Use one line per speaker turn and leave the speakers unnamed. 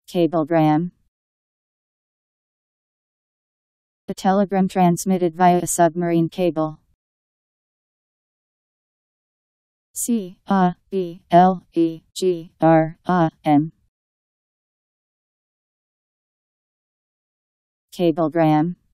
Cablegram. A telegram transmitted via a submarine cable. Cablegram. Cablegram.